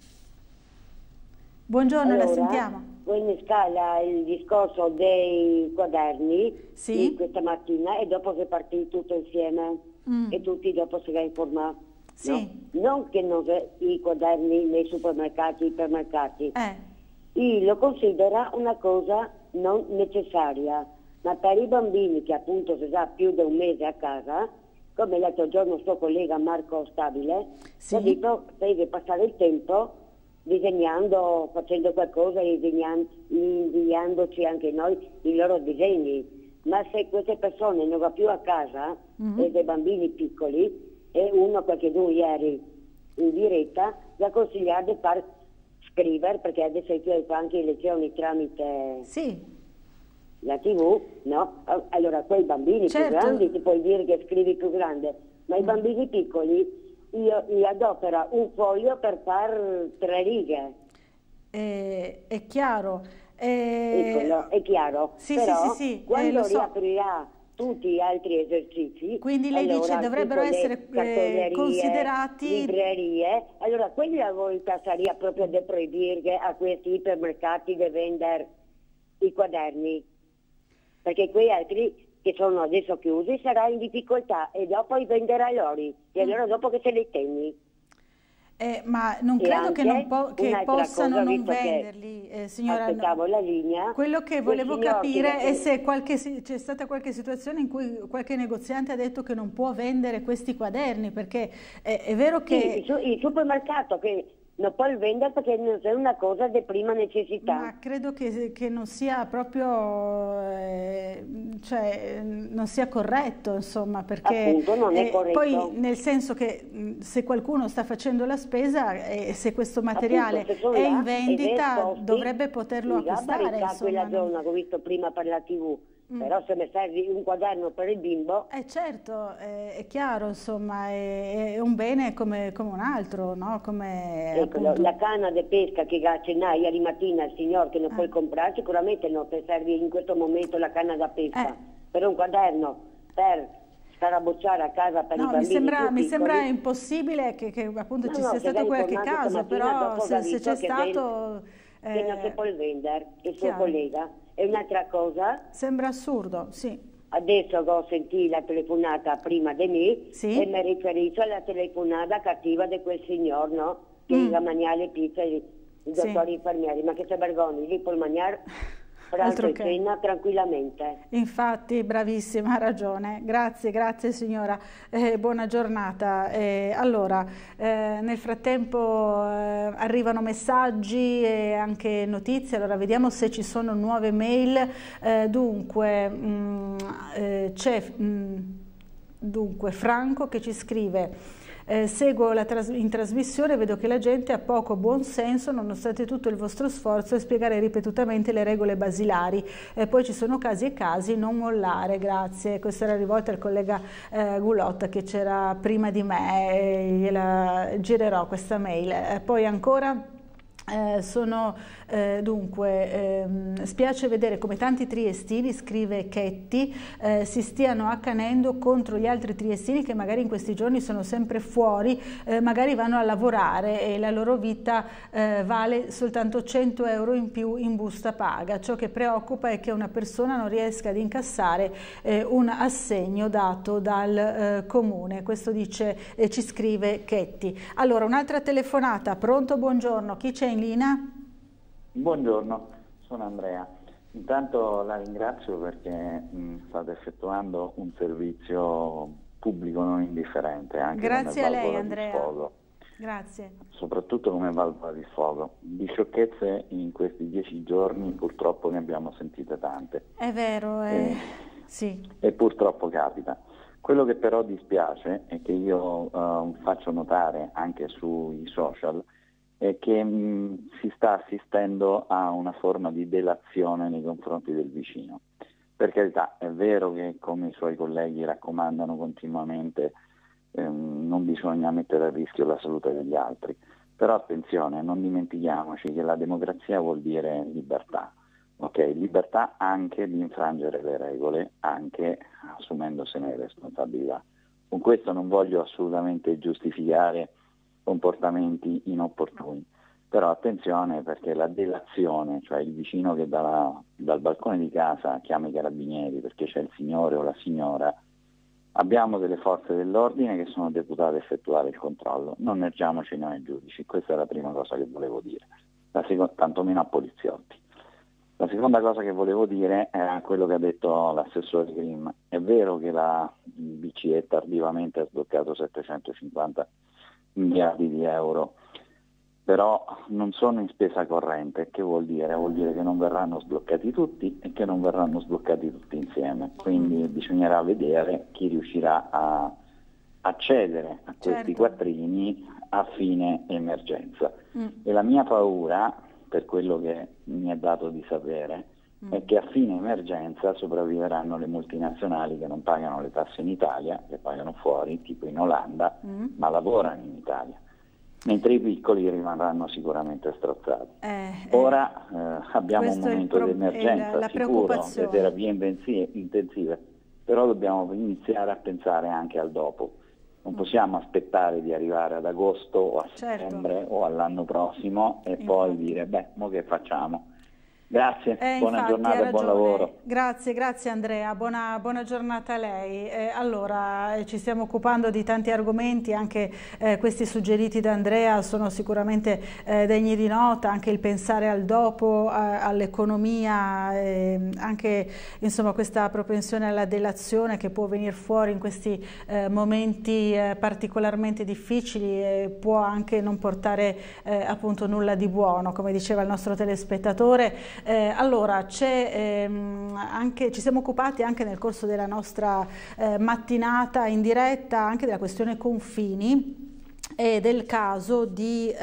Buongiorno, allora, la sentiamo. Voi mi scala il discorso dei quaderni sì? Questa mattina, e dopo che partì tutto insieme e tutti dopo si va informato. Sì. No? Non che non i quaderni nei supermercati, ipermercati. Io lo considero una cosa non necessaria, ma per i bambini che appunto si sa più di un mese a casa, come l'altro giorno suo collega Marco Stabile, ha detto che deve passare il tempo disegnando, facendo qualcosa, inviandoci anche noi i loro disegni. Ma se queste persone non va più a casa, e dei bambini piccoli, e uno qualcheduno ieri in diretta, gli ha consigliato di far scrivere, perché adesso io fa anche lezioni tramite la TV, no? Allora quei bambini più grandi ti puoi dire che scrivi più grande, ma i bambini piccoli io gli adopero un foglio per far 3 righe. È chiaro. È chiaro, sì, però sì, quando riaprirà tutti gli altri esercizi, quindi lei dice dovrebbero essere considerati librerie, allora quella volta sarebbe proprio da proibire a questi ipermercati di vendere i quaderni, perché quei altri che sono adesso chiusi sarà in difficoltà e dopo li venderai loro, e allora dopo che se li tenni. Ma non credo che possano non venderli, signora. Aspettavo la linea. Quello che volevo capire è se c'è stata qualche situazione in cui qualche negoziante ha detto che non può vendere questi quaderni, perché è vero che... Sì, il supermercato che non può vendere perché non è una cosa di prima necessità. Ma credo che non sia proprio, cioè non sia corretto, insomma, perché appunto non è corretto. Poi nel senso che se qualcuno sta facendo la spesa e se questo materiale è in vendita dovrebbe poterlo acquistare. Quella zona che ho visto prima per la TV. Però se mi serve un quaderno per il bimbo... certo, è chiaro, insomma, è un bene come un altro, no? Come, ecco, la canna di pesca che accennai ieri mattina al signor che non puoi comprare, sicuramente non ti serve in questo momento la canna da pesca, per un quaderno, per scarabocciare a casa per i bambini mi sembra impossibile che appunto ci sia stato qualche caso, però se c'è stato... che non si può vendere, il suo collega. E un'altra cosa... Sembra assurdo, sì. adesso ho sentito la telefonata prima di me, sì? E mi riferisco alla telefonata cattiva di quel signor, no? Che iva a mangiare le pizze, i dottori infermieri, ma che se vergogni, lì può mangiare pranzo e cena tranquillamente. Infatti, bravissima, ha ragione. Grazie signora, buona giornata. Allora, nel frattempo arrivano messaggi e anche notizie, allora vediamo se ci sono nuove mail. C'è Franco che ci scrive: seguo in trasmissione, vedo che la gente ha poco buon senso nonostante tutto il vostro sforzo e spiegare ripetutamente le regole basilari. Poi ci sono casi e casi, non mollare. Grazie. Questa era rivolta al collega Gulotta che c'era prima di me, gliela girerò questa mail. Poi ancora spiace vedere come tanti triestini, scrive Chetti, si stiano accanendo contro gli altri triestini che magari in questi giorni sono sempre fuori, magari vanno a lavorare e la loro vita vale soltanto 100 euro in più in busta paga. Ciò che preoccupa è che una persona non riesca ad incassare un assegno dato dal comune. Questo ci scrive Chetti. Allora, un'altra telefonata. Pronto, buongiorno, chi c'è in linea? Buongiorno, sono Andrea. Intanto la ringrazio perché state effettuando un servizio pubblico non indifferente. Anche grazie a lei, Andrea. Grazie. Soprattutto come valvola di sfogo. Di sciocchezze in questi 10 giorni purtroppo ne abbiamo sentite tante. È vero, sì. E purtroppo capita. Quello che però dispiace e che io faccio notare anche sui social è che si sta assistendo a una forma di delazione nei confronti del vicino. Per carità, è vero che, come i suoi colleghi raccomandano continuamente, non bisogna mettere a rischio la salute degli altri, però attenzione, non dimentichiamoci che la democrazia vuol dire libertà, ok? Libertà anche di infrangere le regole, anche assumendosene le responsabilità. Con questo non voglio assolutamente giustificare comportamenti inopportuni, però attenzione, perché la delazione, cioè il vicino che dal balcone di casa chiama i carabinieri perché c'è il signore o la signora, abbiamo delle forze dell'ordine che sono deputate a effettuare il controllo, non ergiamoci noi giudici. Questa è la prima cosa che volevo dire, tantomeno a poliziotti. La seconda cosa che volevo dire era quello che ha detto l'assessore Grimm. È vero che la BCE tardivamente ha sbloccato 750 miliardi di euro, però non sono in spesa corrente. Che vuol dire? Vuol dire che non verranno sbloccati tutti e che non verranno sbloccati tutti insieme, quindi bisognerà vedere chi riuscirà a accedere a questi quattrini a fine emergenza. E la mia paura, per quello che mi è dato di sapere, è che a fine emergenza sopravviveranno le multinazionali che non pagano le tasse in Italia, le pagano fuori, tipo in Olanda, ma lavorano in Italia, mentre i piccoli rimarranno sicuramente strozzati. Ora abbiamo un momento di emergenza, sicuro, le terapie intensive, però dobbiamo iniziare a pensare anche al dopo. Non possiamo aspettare di arrivare ad agosto o a settembre o all'anno prossimo e poi dire, mo che facciamo? Grazie, buona giornata e buon lavoro. Grazie Andrea, buona giornata a lei. Allora, ci stiamo occupando di tanti argomenti, anche questi suggeriti da Andrea sono sicuramente degni di nota, anche il pensare al dopo, all'economia, anche insomma questa propensione alla delazione che può venire fuori in questi momenti particolarmente difficili e può anche non portare appunto nulla di buono, come diceva il nostro telespettatore. Allora, ci siamo occupati anche nel corso della nostra mattinata in diretta anche della questione confini e del caso di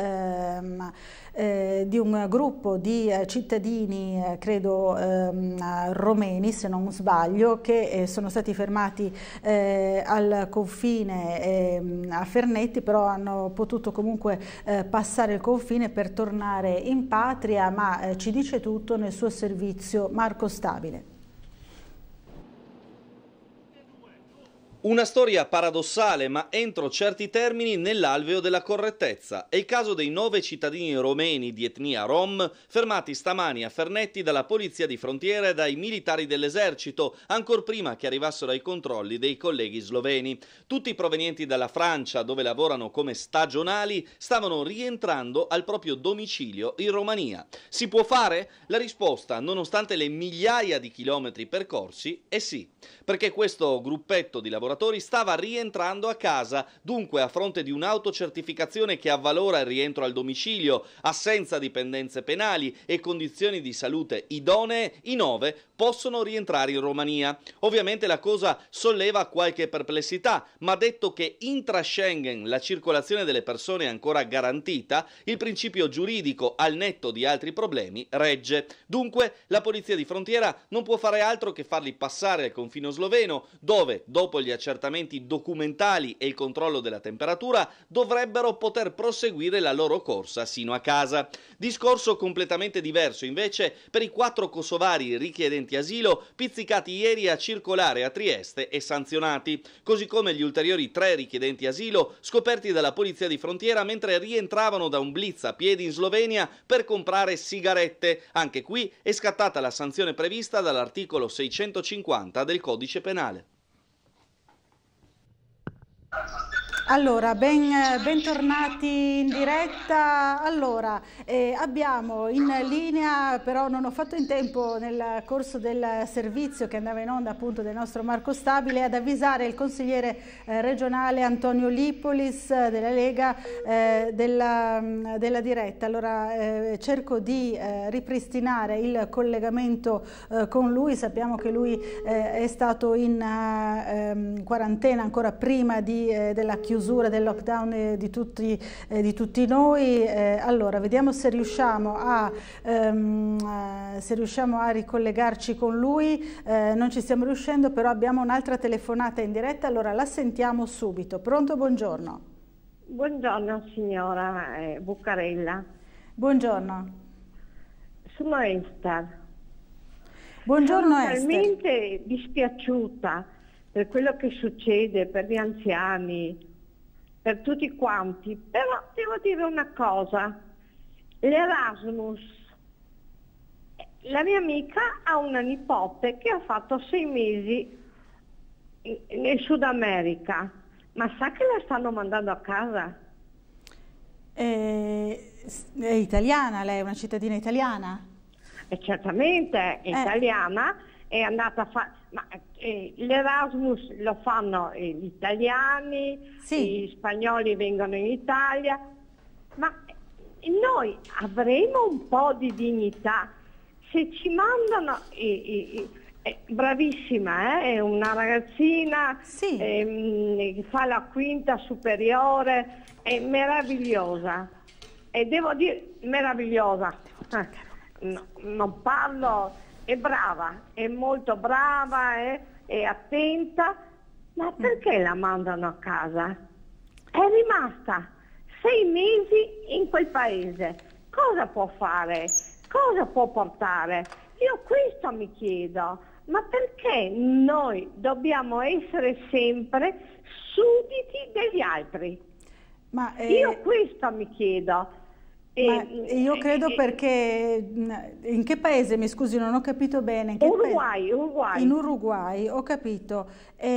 un gruppo di cittadini, credo romeni se non sbaglio, che sono stati fermati al confine a Fernetti, però hanno potuto comunque passare il confine per tornare in patria, ma ci dice tutto nel suo servizio Marco Stabile. Una storia paradossale, ma entro certi termini nell'alveo della correttezza. È il caso dei 9 cittadini romeni di etnia rom fermati stamani a Fernetti dalla polizia di frontiera e dai militari dell'esercito, ancor prima che arrivassero ai controlli dei colleghi sloveni. Tutti provenienti dalla Francia, dove lavorano come stagionali, stavano rientrando al proprio domicilio in Romania. Si può fare? La risposta, nonostante le migliaia di chilometri percorsi, è sì. Perché questo gruppetto di lavoratori stava rientrando a casa, dunque a fronte di un'autocertificazione che avvalora il rientro al domicilio, assenza dipendenze penali e condizioni di salute idonee, i 9 possono rientrare in Romania. Ovviamente la cosa solleva qualche perplessità, ma detto che intra-Schengen la circolazione delle persone è ancora garantita, il principio giuridico, al netto di altri problemi, regge. Dunque la polizia di frontiera non può fare altro che farli passare al confine sloveno, dove, dopo gli accertamenti documentali e il controllo della temperatura, dovrebbero poter proseguire la loro corsa sino a casa. Discorso completamente diverso invece per i 4 kosovari richiedenti asilo pizzicati ieri a circolare a Trieste e sanzionati, così come gli ulteriori 3 richiedenti asilo scoperti dalla polizia di frontiera mentre rientravano da un blitz a piedi in Slovenia per comprare sigarette. Anche qui è scattata la sanzione prevista dall'articolo 650 del Codice Penale. Allora, bentornati in diretta. Allora, abbiamo in linea, però non ho fatto in tempo nel corso del servizio che andava in onda appunto del nostro Marco Stabile ad avvisare il consigliere regionale Antonio Lipolis della Lega della diretta. Allora, cerco di ripristinare il collegamento con lui. Sappiamo che lui è stato in quarantena ancora prima della chiusura del lockdown di tutti noi. Allora, vediamo se riusciamo a ricollegarci con lui. Non ci stiamo riuscendo, però abbiamo un'altra telefonata in diretta, allora la sentiamo subito. Pronto? Buongiorno. Buongiorno signora Buccarella. Buongiorno. Sono Esther. Buongiorno. Sono talmente dispiaciuta per quello che succede, per gli anziani, per tutti quanti, però devo dire una cosa, l'Erasmus, la mia amica ha una nipote che ha fatto 6 mesi nel Sud America, ma sa che la stanno mandando a casa? È italiana lei, è una cittadina italiana? Certamente è italiana, è andata a fare, ma l'Erasmus lo fanno gli italiani, sì. Gli spagnoli vengono in Italia, ma noi avremo un po' di dignità se ci mandano, bravissima, è una ragazzina, sì. Che fa la quinta superiore, è meravigliosa, e devo dire meravigliosa, no, non parlo. È brava, è molto brava, è attenta, ma perché la mandano a casa? È rimasta 6 mesi in quel paese, cosa può fare? Cosa può portare? Io questo mi chiedo, ma perché noi dobbiamo essere sempre sudditi degli altri? Io questo mi chiedo. Ma io credo perché, in che paese, mi scusi, non ho capito bene. Uruguay. In Uruguay, ho capito.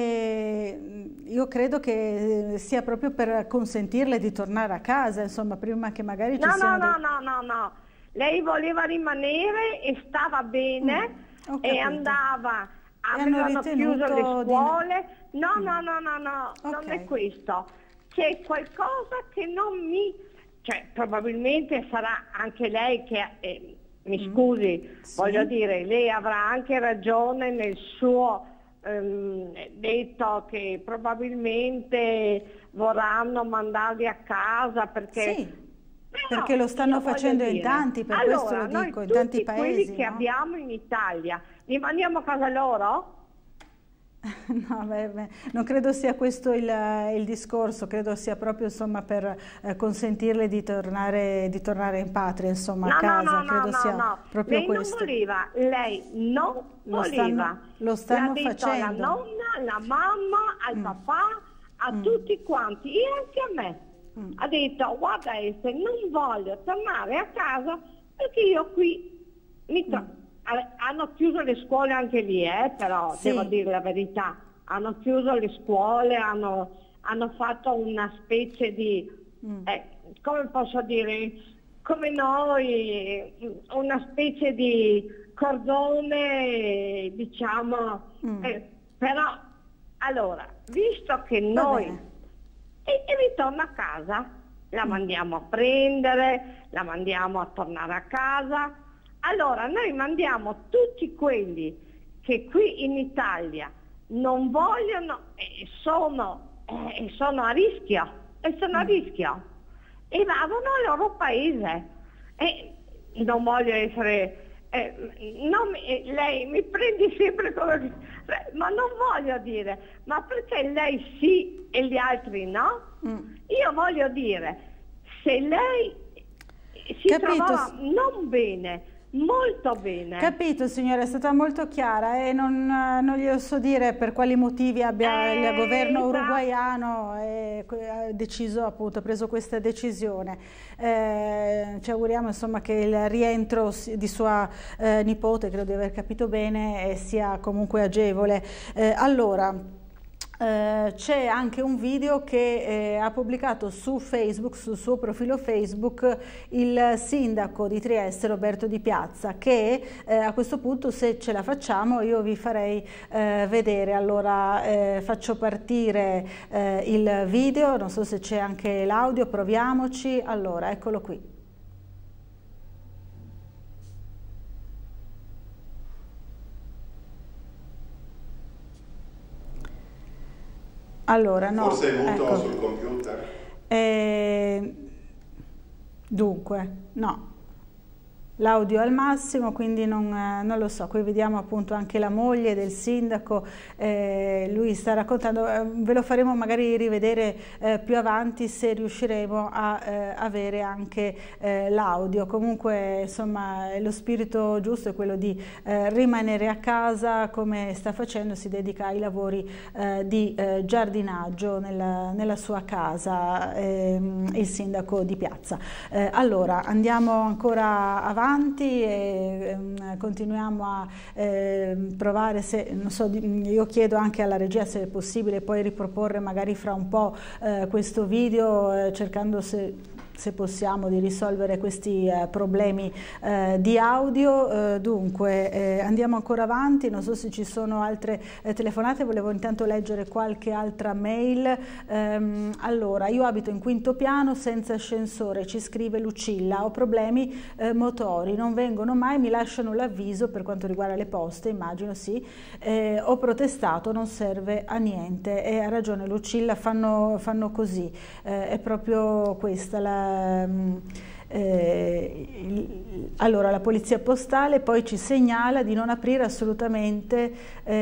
Io credo che sia proprio per consentirle di tornare a casa, insomma, prima che magari ci siano... No. Lei voleva rimanere e stava bene e andava, avevano chiuso le scuole. No, non è questo. C'è qualcosa che non mi... Cioè, probabilmente sarà anche lei che, mi scusi, sì. Voglio dire, lei avrà anche ragione nel suo detto che probabilmente vorranno mandarli a casa perché... Sì, perché lo stanno facendo in tanti, per questo lo dico, in tanti paesi. Quelli che abbiamo in Italia, li mandiamo a casa loro? No, non credo sia questo il discorso, credo sia proprio insomma per consentirle di tornare in patria, insomma, a casa. Credo sia proprio lei questo. Lei non voleva. Lo stanno facendo. La nonna, alla mamma, al papà, a tutti quanti e anche a me. Ha detto, guarda Esther, non voglio tornare a casa perché io qui hanno chiuso le scuole anche lì, però devo dire la verità, hanno chiuso le scuole, hanno fatto una specie di, come posso dire, come noi, una specie di cordone, diciamo, però, allora, visto che noi, e ritorna a casa, la mandiamo a prendere, la mandiamo a tornare a casa, allora noi mandiamo tutti quelli che qui in Italia non vogliono e sono a rischio, e vadano al loro paese. E non voglio essere... lei mi prende sempre come... ma non voglio dire, ma perché lei sì e gli altri no? Io voglio dire, se lei si trovava non bene, molto bene. Capito signora, è stata molto chiara e non glielo so dire per quali motivi abbia il governo uruguaiano ha deciso, appunto, ha preso questa decisione. Ci auguriamo insomma che il rientro di sua nipote, credo di aver capito bene, sia comunque agevole. Allora, c'è anche un video che ha pubblicato su Facebook, sul suo profilo Facebook, il sindaco di Trieste Roberto Di Piazza, che a questo punto, se ce la facciamo, io vi farei vedere. Allora faccio partire il video, non so se c'è anche l'audio, proviamoci. Allora, eccolo qui. Allora, no, forse è venuto ecco. Sul computer? Dunque, no. L'audio al massimo, quindi non lo so. Qui vediamo appunto anche la moglie del sindaco, lui sta raccontando, ve lo faremo magari rivedere più avanti se riusciremo a avere anche l'audio. Comunque insomma lo spirito giusto è quello di rimanere a casa come sta facendo, si dedica ai lavori di giardinaggio nella sua casa, il sindaco di Piazza. Allora andiamo ancora avanti e continuiamo a provare, se non so, io chiedo anche alla regia se è possibile poi riproporre magari fra un po' questo video, cercando se possiamo di risolvere questi problemi di audio. Dunque andiamo ancora avanti, non so se ci sono altre telefonate, volevo intanto leggere qualche altra mail. Allora, io abito in quinto piano senza ascensore, ci scrive Lucilla, ho problemi motori, non vengono mai, mi lasciano l'avviso per quanto riguarda le poste, immagino sì, ho protestato, non serve a niente, e ha ragione Lucilla, fanno così, è proprio questa allora la polizia postale poi ci segnala di non aprire assolutamente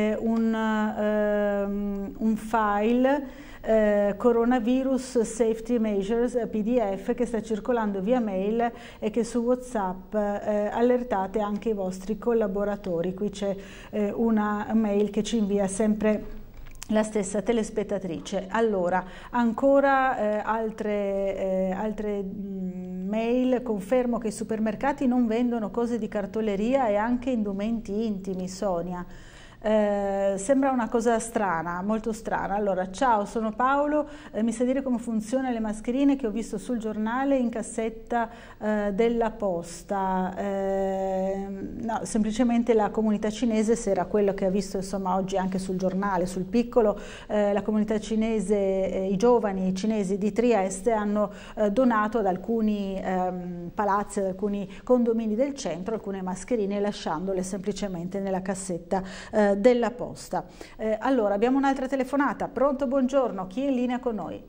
un file coronavirus safety measures PDF che sta circolando via mail e che su WhatsApp allertate anche i vostri collaboratori. Qui c'è una mail che ci invia sempre la stessa telespettatrice. Allora, ancora altre mail, confermo che i supermercati non vendono cose di cartoleria e anche indumenti intimi, Sonia. Sembra una cosa strana, molto strana. Allora, ciao, sono Paolo, mi sa dire come funzionano le mascherine che ho visto sul giornale in cassetta della posta? No, semplicemente la comunità cinese, se era quello che ha visto insomma oggi anche sul giornale, sul piccolo, la comunità cinese, i giovani cinesi di Trieste hanno donato ad alcuni palazzi, ad alcuni condomini del centro, alcune mascherine, lasciandole semplicemente nella cassetta della posta. Allora, abbiamo un'altra telefonata. Pronto, buongiorno, chi è in linea con noi?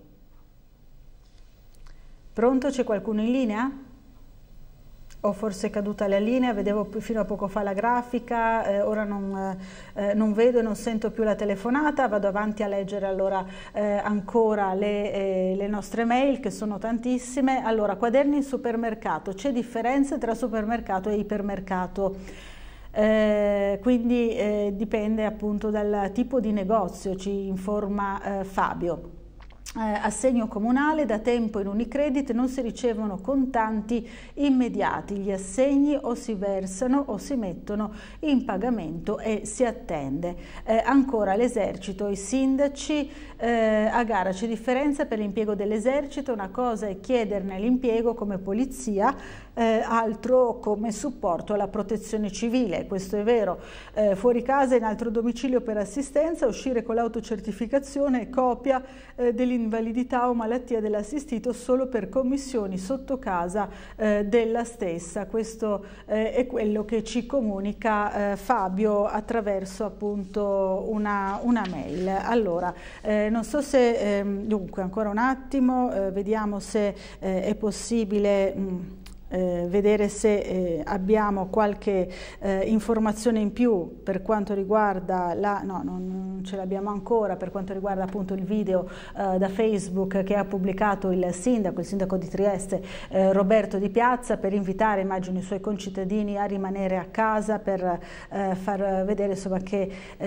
Pronto, c'è qualcuno in linea? O forse è caduta la linea, vedevo fino a poco fa la grafica, ora non vedo e non sento più la telefonata. Vado avanti a leggere allora ancora le nostre mail, che sono tantissime. Allora, quaderni in supermercato, c'è differenza tra supermercato e ipermercato? quindi dipende appunto dal tipo di negozio, ci informa Fabio. Assegno comunale, da tempo in Unicredit non si ricevono contanti immediati, gli assegni o si versano o si mettono in pagamento e si attende. Ancora l'esercito, i sindaci a gara, c'è differenza per l'impiego dell'esercito, una cosa è chiederne l'impiego come polizia, altro come supporto alla protezione civile, questo è vero, fuori casa in altro domicilio per assistenza, uscire con l'autocertificazione e copia dell'invalidità o malattia dell'assistito solo per commissioni sotto casa della stessa. Questo è quello che ci comunica Fabio attraverso appunto una mail. Allora, non so se, dunque ancora un attimo, vediamo se è possibile vedere se abbiamo qualche informazione in più per quanto riguarda no, non ce l'abbiamo ancora, per quanto riguarda appunto il video da Facebook che ha pubblicato il sindaco di Trieste Roberto Di Piazza, per invitare, immagino, i suoi concittadini a rimanere a casa, per far vedere insomma che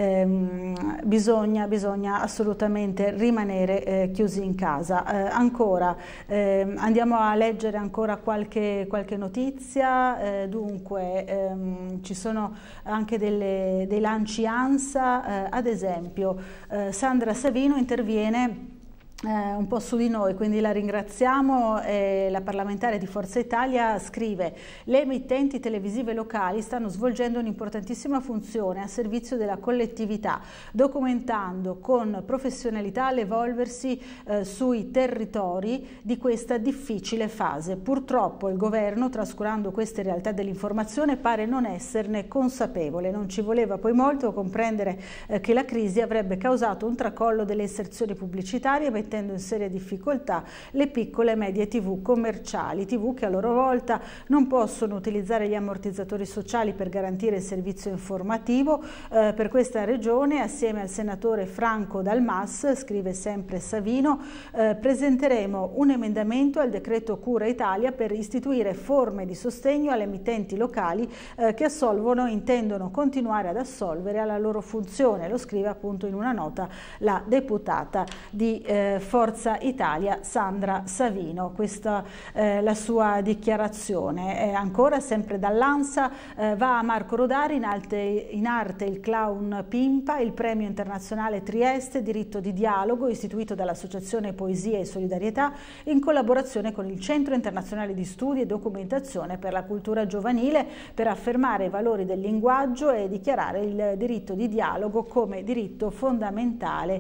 bisogna assolutamente rimanere chiusi in casa. Ancora andiamo a leggere ancora qualche notizia, dunque ci sono anche dei lanci ANSA, ad esempio Sandra Savino interviene un po' su di noi, quindi la ringraziamo. La parlamentare di Forza Italia scrive: le emittenti televisive locali stanno svolgendo un'importantissima funzione a servizio della collettività, documentando con professionalità l'evolversi sui territori di questa difficile fase. Purtroppo il governo, trascurando queste realtà dell'informazione, pare non esserne consapevole. Non ci voleva poi molto comprendere che la crisi avrebbe causato un tracollo delle inserzioni pubblicitarie, mettendo in seria difficoltà le piccole e medie TV commerciali, TV che a loro volta non possono utilizzare gli ammortizzatori sociali per garantire il servizio informativo. Per questa ragione, assieme al senatore Franco Dal Mas, scrive sempre Savino, presenteremo un emendamento al decreto Cura Italia per istituire forme di sostegno alle emittenti locali che assolvono, intendono continuare ad assolvere alla loro funzione. Lo scrive appunto in una nota la deputata di Forza Italia Sandra Savino. Questa la sua dichiarazione. Ancora sempre dall'ANSA va a Marco Rodari, in arte il clown Pimpa, il premio internazionale Trieste diritto di dialogo, istituito dall'Associazione Poesia e Solidarietà in collaborazione con il Centro Internazionale di Studi e Documentazione per la Cultura Giovanile, per affermare i valori del linguaggio e dichiarare il diritto di dialogo come diritto fondamentale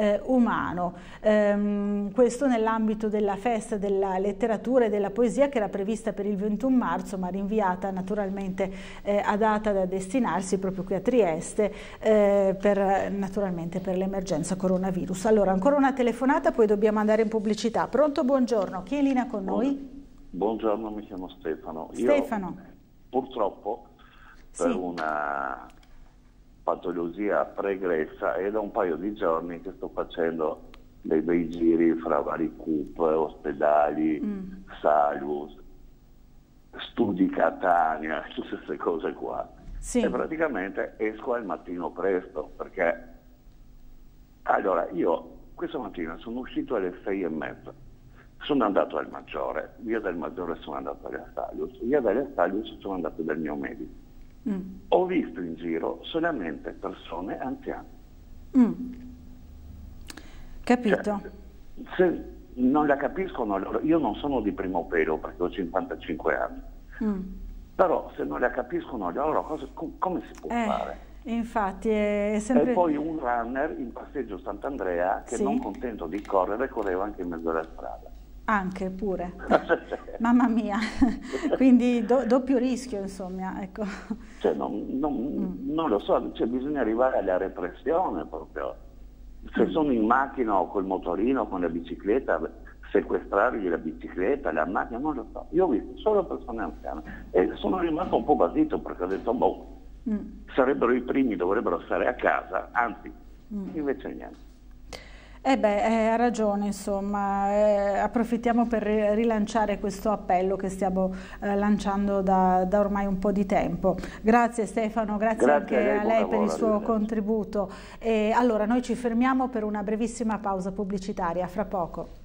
umano. Questo nell'ambito della festa della letteratura e della poesia, che era prevista per il 21 marzo ma rinviata naturalmente a data da destinarsi proprio qui a Trieste naturalmente per l'emergenza coronavirus. Allora, ancora una telefonata, poi dobbiamo andare in pubblicità. Pronto, buongiorno, chi è in linea con noi? Buongiorno, mi chiamo Stefano. Stefano. Io, purtroppo, per una patologia pregressa, è da un paio di giorni che sto facendo dei bei giri fra vari CUP, ospedali, Salus, studi Catania, tutte queste cose qua. E praticamente esco al mattino presto, perché allora io questa mattina sono uscito alle 6:30, sono andato al Maggiore, via del Maggiore sono andato alle Stalius, via delle Stalius sono andato dal mio medico. Ho visto in giro solamente persone anziane. Capito. Cioè, se non la capiscono loro, io non sono di primo pelo perché ho 55 anni, però se non la capiscono loro come si può fare? Infatti è sempre... E poi un runner in passeggio Sant'Andrea che non contento di correre correva anche in mezzo alla strada. Anche pure, mamma mia, quindi doppio rischio, insomma, ecco. Cioè, non lo so, cioè, bisogna arrivare alla repressione proprio. Se sono in macchina o col motorino, con la bicicletta, sequestrargli la bicicletta, la macchina, non lo so. Io ho visto solo persone anziane e sono rimasto un po' basito perché ho detto, sarebbero i primi, dovrebbero stare a casa, anzi, invece niente. Ha ragione, insomma, approfittiamo per rilanciare questo appello che stiamo lanciando da ormai un po' di tempo. Grazie Stefano, grazie anche a lei per il suo contributo. Allora, noi ci fermiamo per una brevissima pausa pubblicitaria, fra poco.